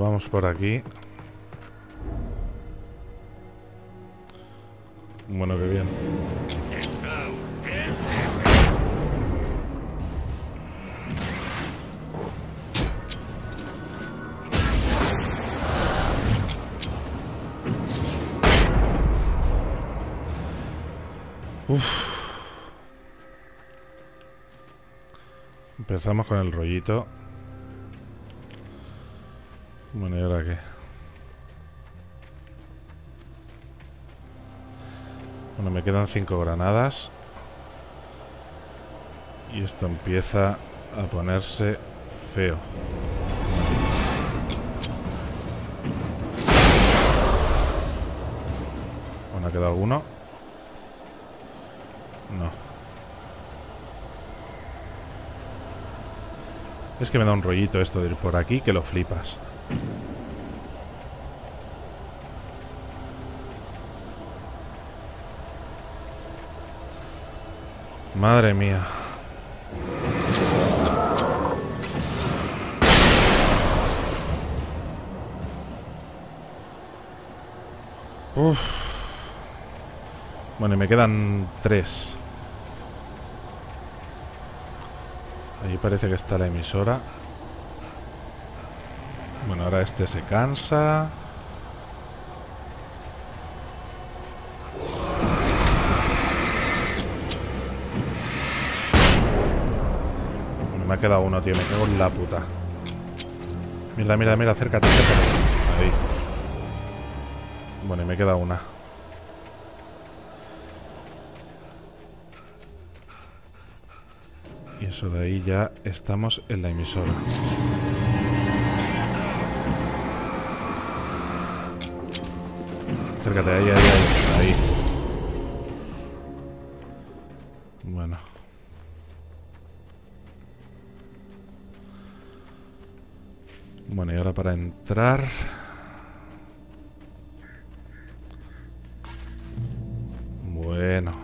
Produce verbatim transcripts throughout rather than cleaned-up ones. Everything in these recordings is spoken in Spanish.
vamos por aquí. Bueno, qué bien. Uf. Empezamos con el rollito. Bueno, ¿y ahora qué? Bueno, me quedan cinco granadas. Y esto empieza a ponerse feo. Bueno, ¿ha quedado alguno? No. Es que me da un rollito esto de ir por aquí que lo flipas. Madre mía. Uf. Bueno, y me quedan tres. Ahí parece que está la emisora. Bueno, ahora este se cansa. Bueno, me ha quedado uno, tío. Me cago en la puta. Mira, mira, mira, acércate, acércate. Ahí. Bueno, y me queda una. Y eso de ahí ya estamos en la emisora. Acércate, ahí, ahí, ahí. Ahí. Bueno. Bueno, y ahora para entrar... Bueno.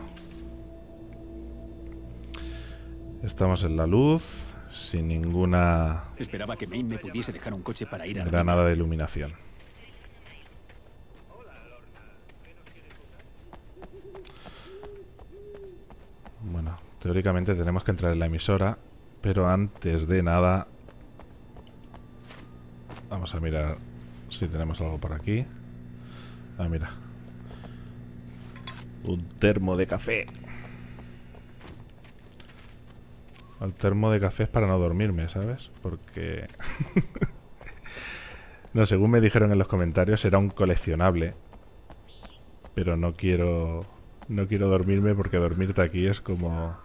Estamos en la luz, sin ninguna... Esperaba que Maine me pudiese dejar un coche para ir a la granada de iluminación. Bueno, teóricamente tenemos que entrar en la emisora, pero antes de nada... Vamos a mirar si tenemos algo por aquí. Ah, mira. Un termo de café. El termo de café es para no dormirme, ¿sabes? Porque... no, según me dijeron en los comentarios, era un coleccionable. Pero no quiero... No quiero dormirme porque dormirte aquí es como...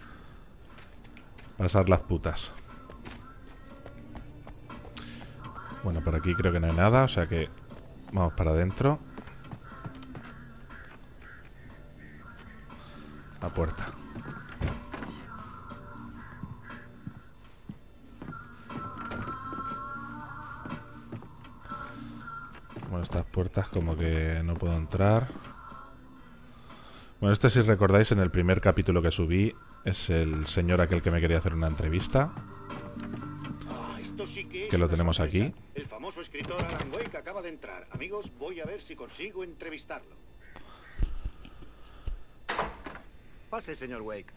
pasar las putas. Bueno, por aquí creo que no hay nada, o sea que... Vamos para adentro. La puerta. Bueno, estas puertas como que no puedo entrar. Bueno, este, si recordáis, en el primer capítulo que subí, es el señor aquel que me quería hacer una entrevista. Que lo tenemos aquí. El famoso escritor Alan Wake acaba de entrar. Amigos, voy a ver si consigo entrevistarlo. Pase, señor Wake.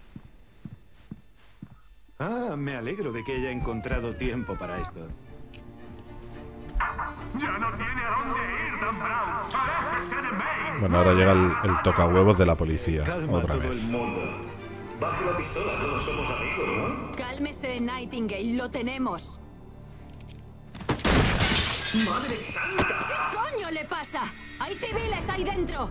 Ah, me alegro de que haya encontrado tiempo para esto. Ya no tiene a dónde ir, Dan Brown. ¡Aléjese de Maine! Bueno, ahora llega el, el tocahuevos de la policía. Calma Otra todo vez. el mundo. Baje la pistola, todos somos amigos, ¿no? Cálmese, Nightingale, lo tenemos. ¡Madre santa! ¿Qué coño le pasa? ¡Hay civiles ahí dentro!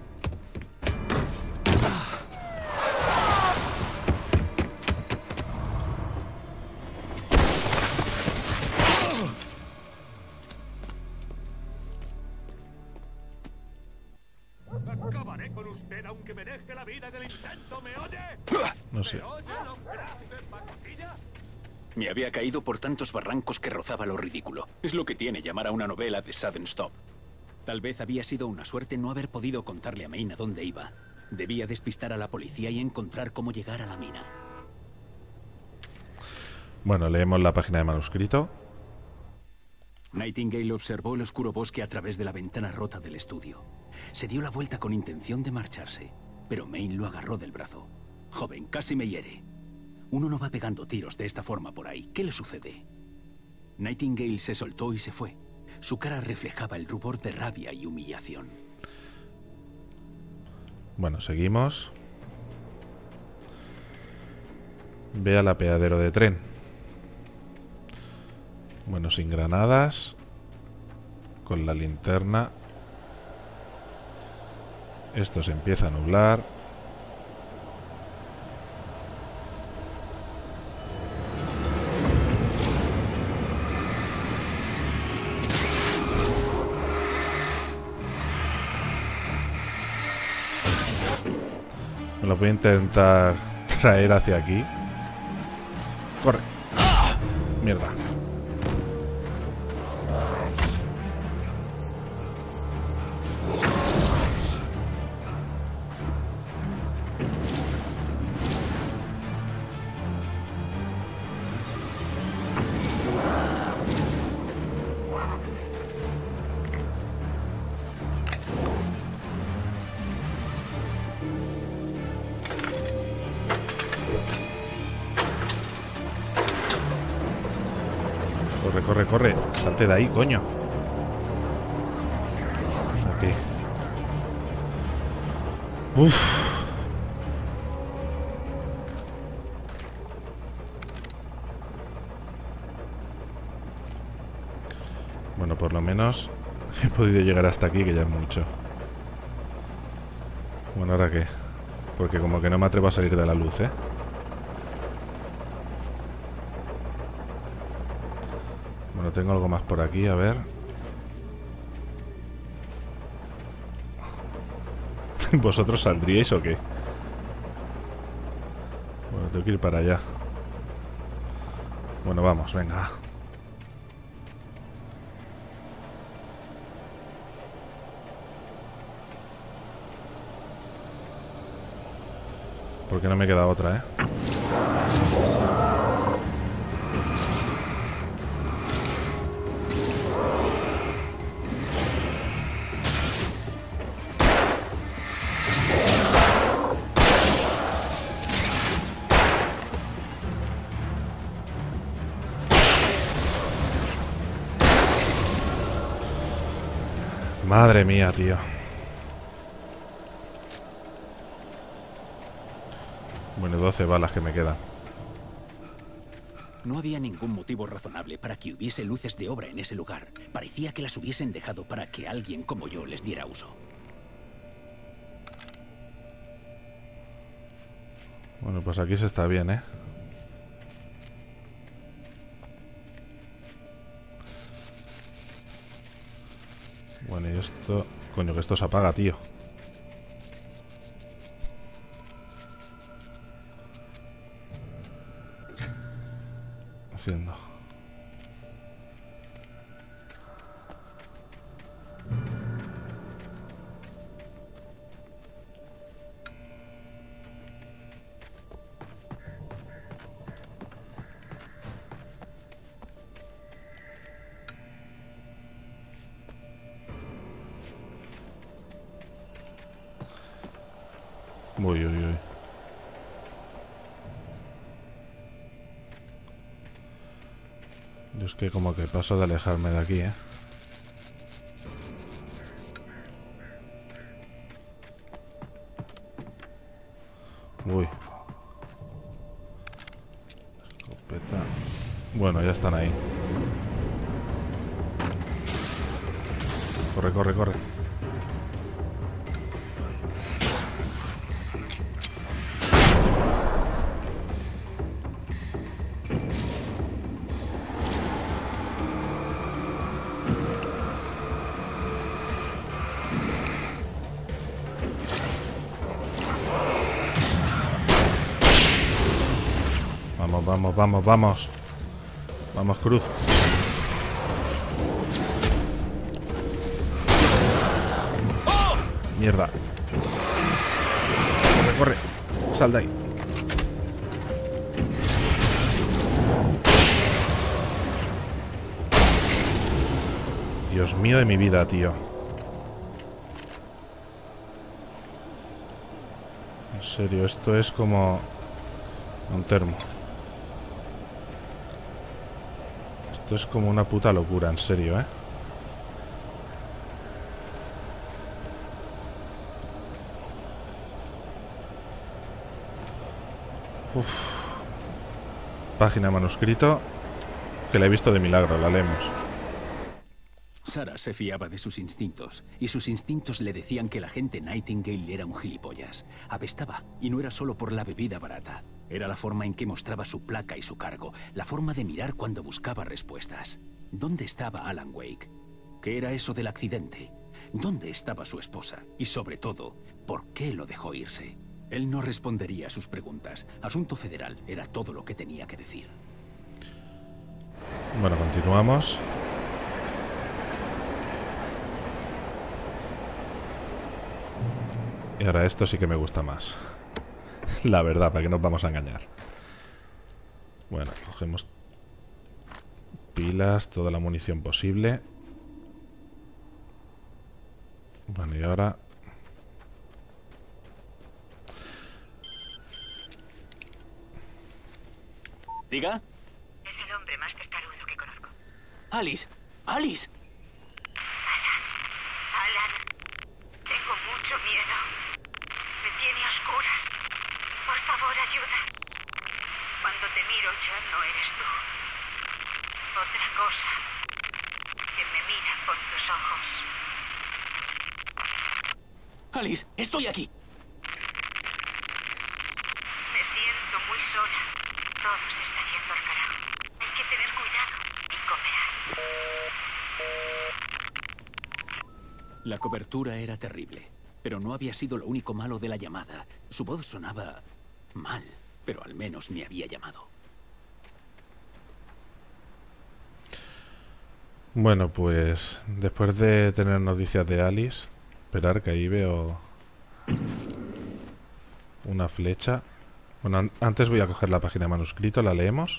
Acabaré con usted aunque me deje la vida en el intento, ¿me oye? No sé. ¿Me oye lo que hace, pacotilla? Me había caído por tantos barrancos que rozaba lo ridículo. Es lo que tiene llamar a una novela de Sudden Stop. Tal vez había sido una suerte no haber podido contarle a Maine a dónde iba. Debía despistar a la policía y encontrar cómo llegar a la mina. Bueno, leemos la página de manuscrito. Nightingale observó el oscuro bosque a través de la ventana rota del estudio. Se dio la vuelta con intención de marcharse, pero Maine lo agarró del brazo. Joven, casi me hiere. Uno no va pegando tiros de esta forma por ahí. ¿Qué le sucede? Nightingale se soltó y se fue. Su cara reflejaba el rubor de rabia y humillación. Bueno, seguimos. Ve al apeadero de tren. Bueno, sin granadas. Con la linterna. Esto se empieza a nublar. Me lo voy a intentar traer hacia aquí. Corre. Mierda. Corre, corre, corre. Salte de ahí, coño. Aquí. Uf. Bueno, por lo menos he podido llegar hasta aquí, que ya es mucho. Bueno, ¿ahora qué? Porque como que no me atrevo a salir de la luz, ¿eh? Bueno, tengo algo más por aquí, a ver. ¿Vosotros saldríais o qué? Bueno, tengo que ir para allá. Bueno, vamos, venga. Porque no me queda otra, ¿eh? Madre mía, tío. Bueno, doce balas que me quedan. No había ningún motivo razonable para que hubiese luces de obra en ese lugar. Parecía que las hubiesen dejado para que alguien como yo les diera uso. Bueno, pues aquí se está bien, ¿eh? Bueno, y esto... Coño, que esto se apaga, tío. Haciendo. Uy, uy, uy. Yo es que como que paso de alejarme de aquí, ¿eh? Uy. Escopeta. Bueno, ya están ahí. Corre, corre, corre. Vamos, vamos, vamos, vamos. Vamos, Cruz. Mierda. Corre, corre. Sal de ahí. Dios mío de mi vida, tío. En serio, esto es como un termo. Esto es como una puta locura, en serio, ¿eh? Uf. Página manuscrito que la he visto de milagro, la leemos. Sarah se fiaba de sus instintos, y sus instintos le decían que el agente Nightingale era un gilipollas. Apestaba, y no era solo por la bebida barata. Era la forma en que mostraba su placa y su cargo, la forma de mirar cuando buscaba respuestas. ¿Dónde estaba Alan Wake? ¿Qué era eso del accidente? ¿Dónde estaba su esposa? Y sobre todo, ¿por qué lo dejó irse? Él no respondería a sus preguntas. Asunto federal era todo lo que tenía que decir. Bueno, continuamos. Y ahora esto sí que me gusta más. La verdad, para que nos vamos a engañar. Bueno, cogemos pilas, toda la munición posible. Bueno, y ahora... ¿Diga? Es el hombre más testarudo que conozco. ¡Alice! ¡Alice! Alan. Alan. Tengo mucho miedo. Me tiene a oscuras. Por favor, ayuda. Cuando te miro ya no eres tú. Otra cosa. Que me mira por tus ojos. ¡Alice! ¡Estoy aquí! Me siento muy sola. Todo se está yendo al carajo. Hay que tener cuidado y cooperar. La cobertura era terrible, pero no había sido lo único malo de la llamada. Su voz sonaba mal, pero al menos me había llamado. Bueno, pues después de tener noticias de Alice, esperar que ahí veo una flecha. Bueno, an antes voy a coger la página de manuscrito, la leemos.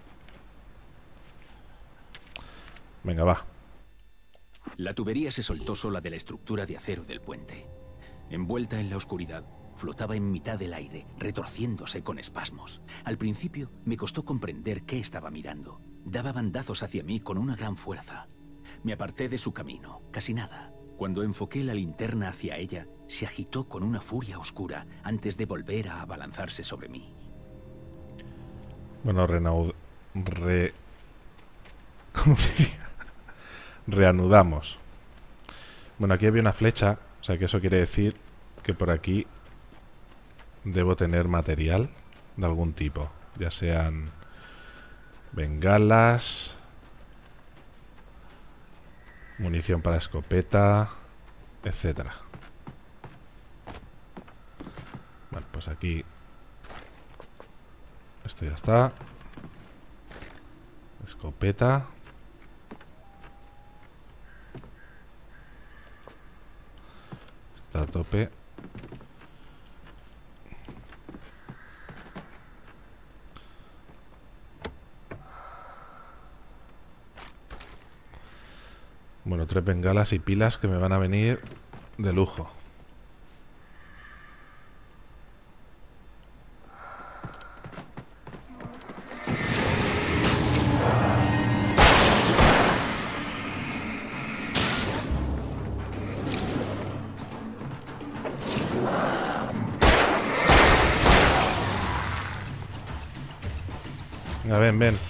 Venga, va. La tubería se soltó sola de la estructura de acero del puente. Envuelta en la oscuridad, flotaba en mitad del aire, retorciéndose con espasmos. Al principio me costó comprender qué estaba mirando. Daba bandazos hacia mí con una gran fuerza. Me aparté de su camino, casi nada. Cuando enfoqué la linterna hacia ella, se agitó con una furia oscura antes de volver a abalanzarse sobre mí. Bueno, renaud... Re... ¿Cómo se dice? Reanudamos. Bueno, aquí había una flecha, o sea que eso quiere decir que por aquí debo tener material de algún tipo, ya sean bengalas, munición para escopeta, etcétera. Bueno, pues aquí esto ya está. Escopeta. Está a tope. Bueno, tres bengalas y pilas que me van a venir de lujo. Venga, ven, ven.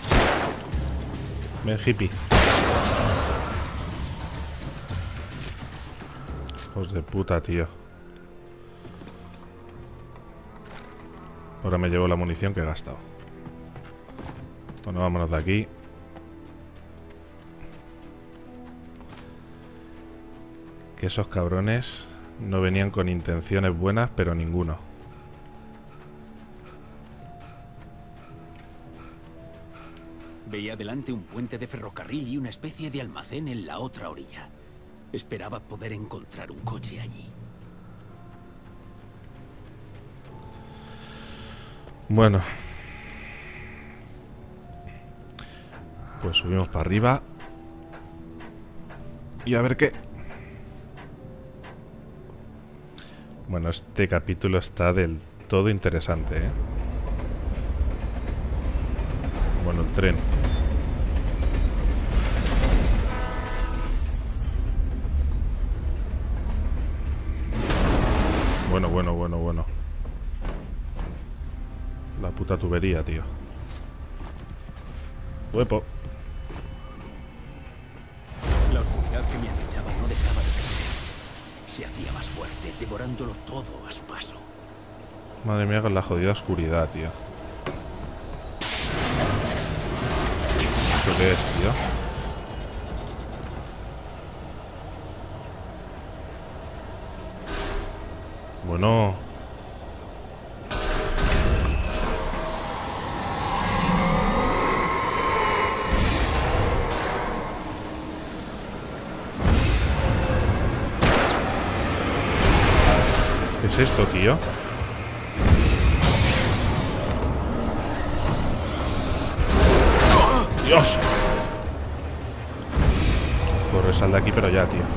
Ven, hippie. Hijos de puta, tío. Ahora me llevo la munición que he gastado. Bueno, vámonos de aquí. Que esos cabrones no venían con intenciones buenas, pero ninguno. Veía delante un puente de ferrocarril y una especie de almacén en la otra orilla. Esperaba poder encontrar un coche allí. Bueno. Pues subimos para arriba. Y a ver qué... Bueno, este capítulo está del todo interesante, ¿eh? Bueno, el tren. Bueno, bueno, bueno, bueno. La puta tubería, tío. Huepo. La oscuridad que me acechaba no dejaba de crecer. Se hacía más fuerte, devorándolo todo a su paso. Madre mía, con la jodida oscuridad, tío. ¿Esto qué es, tío? Bueno. ¿Qué es esto, tío? ¡Dios! Corre, sal de aquí, pero ya, tío.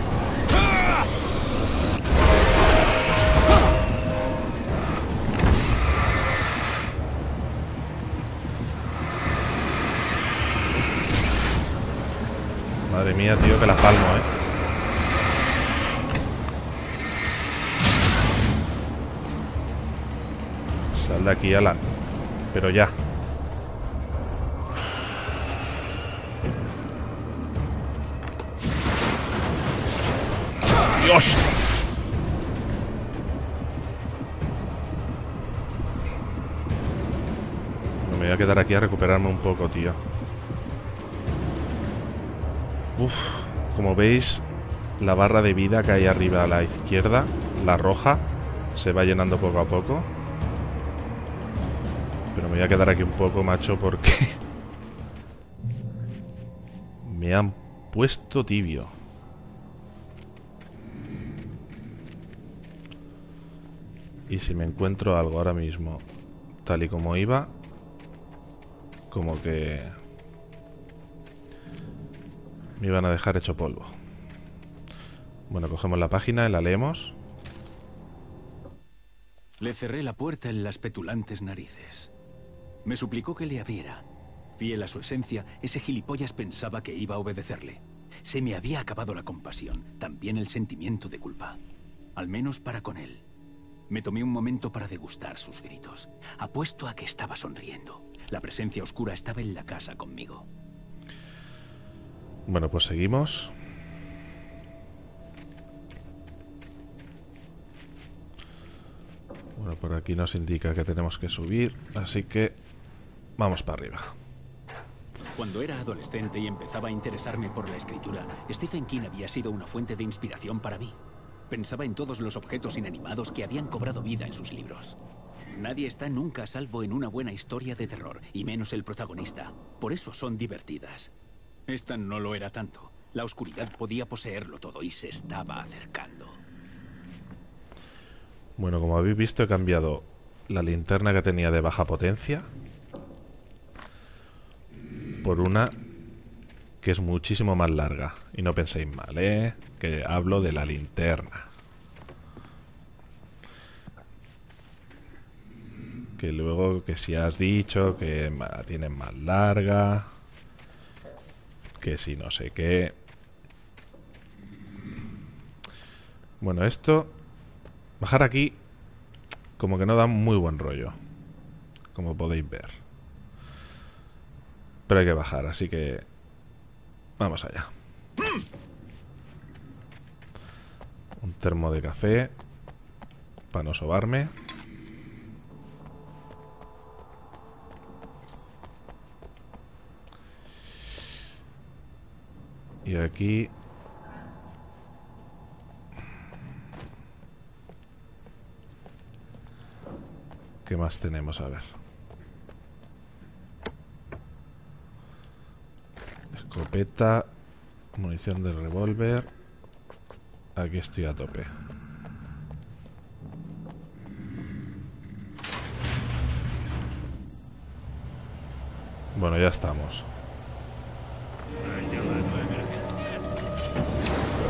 Madre mía, tío, que la palmo, ¿eh? Sal de aquí, Alan. Pero ya. ¡Dios! Me voy a quedar aquí a recuperarme un poco, tío. Uf, como veis, la barra de vida que hay arriba a la izquierda, la roja, se va llenando poco a poco. Pero me voy a quedar aquí un poco, macho, porque me han puesto tibio. Y si me encuentro algo ahora mismo, tal y como iba, como que me iban a dejar hecho polvo. Bueno, cogemos la página y la leemos. Le cerré la puerta en las petulantes narices. Me suplicó que le abriera. Fiel a su esencia, ese gilipollas pensaba que iba a obedecerle. Se me había acabado la compasión, también el sentimiento de culpa. Al menos para con él. Me tomé un momento para degustar sus gritos. Apuesto a que estaba sonriendo. La presencia oscura estaba en la casa conmigo. Bueno, pues seguimos. Bueno, por aquí nos indica que tenemos que subir, así que vamos para arriba. Cuando era adolescente y empezaba a interesarme por la escritura, Stephen King había sido una fuente de inspiración para mí. Pensaba en todos los objetos inanimados que habían cobrado vida en sus libros. Nadie está nunca a salvo en una buena historia de terror, y menos el protagonista. Por eso son divertidas. Esta no lo era tanto. La oscuridad podía poseerlo todo y se estaba acercando. Bueno, como habéis visto, he cambiado la linterna que tenía de baja potencia por una que es muchísimo más larga. Y no penséis mal, ¿eh? Que hablo de la linterna. Que luego, que si has dicho que la tienen más larga, que si no sé qué. Bueno, esto, bajar aquí como que no da muy buen rollo, como podéis ver. Pero hay que bajar, así que vamos allá. Un termo de café para no sobarme. Y aquí ¿qué más tenemos? A ver. Escopeta, munición de revólver. Aquí estoy a tope. Bueno, ya estamos.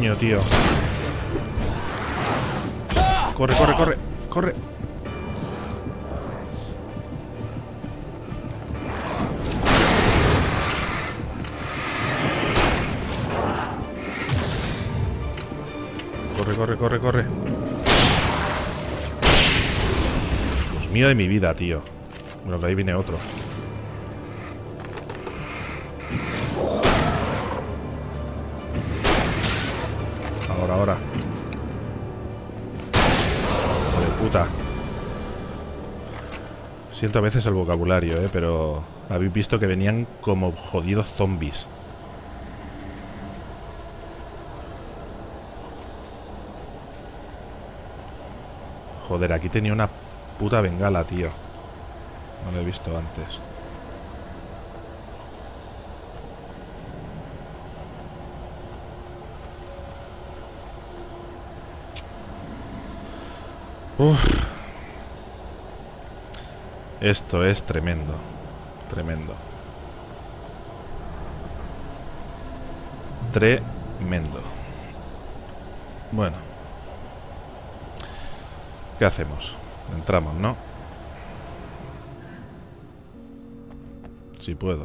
daño, tío. Corre, corre, corre, corre. Corre, corre, corre, corre. Dios mío de mi vida, tío. Bueno, que ahí viene otro. Ahora, ahora. Hijo de puta. Siento a veces el vocabulario, eh, pero habéis visto que venían como jodidos zombies. Joder, aquí tenía una puta bengala, tío. No lo he visto antes. Uf. Esto es tremendo. Tremendo. Tremendo. Bueno. ¿Qué hacemos? Entramos, ¿no? Si puedo.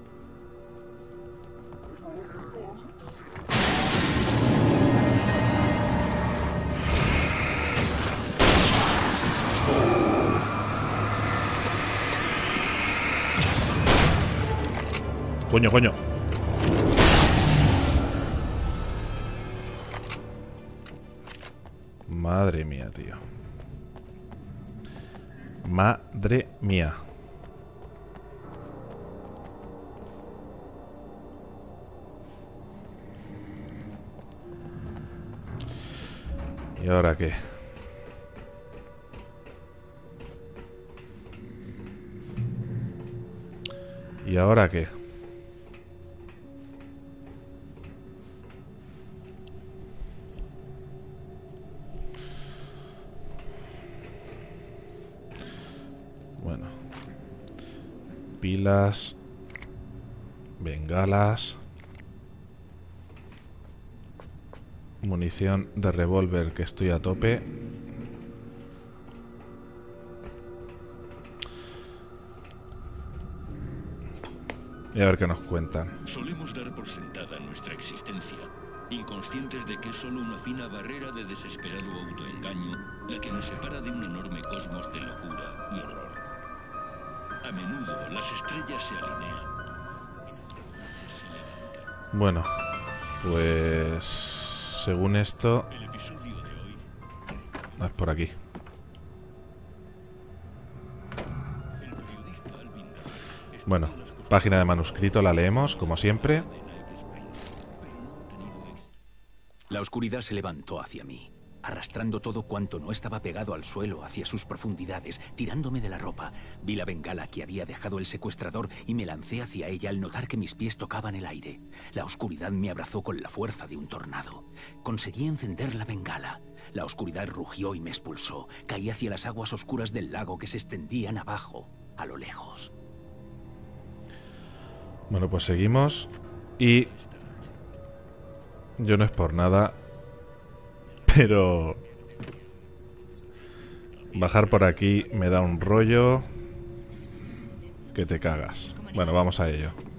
Coño, coño. Madre mía, tío. Madre mía. ¿Y ahora qué? ¿Y ahora qué? Bueno. Pilas. Bengalas. Munición de revólver, que estoy a tope. Y a ver qué nos cuentan. Solemos dar por sentada nuestra existencia, inconscientes de que es solo una fina barrera de desesperado autoengaño la que nos separa de un enorme cosmos de locura y horror. A menudo las estrellas se alinean. Se levantan. Bueno, pues según esto, El episodio de hoy no es por aquí. el periodista Alvin Dahl Bueno, página de manuscrito, la leemos, como siempre. La oscuridad se levantó hacia mí, arrastrando todo cuanto no estaba pegado al suelo hacia sus profundidades, tirándome de la ropa. Vi la bengala que había dejado el secuestrador y me lancé hacia ella al notar que mis pies tocaban el aire. La oscuridad me abrazó con la fuerza de un tornado. Conseguí encender la bengala. La oscuridad rugió y me expulsó. Caí hacia las aguas oscuras del lago que se extendían abajo, a lo lejos. Bueno, pues seguimos. Y yo no es por nada, pero bajar por aquí me da un rollo que te cagas. Bueno, vamos a ello.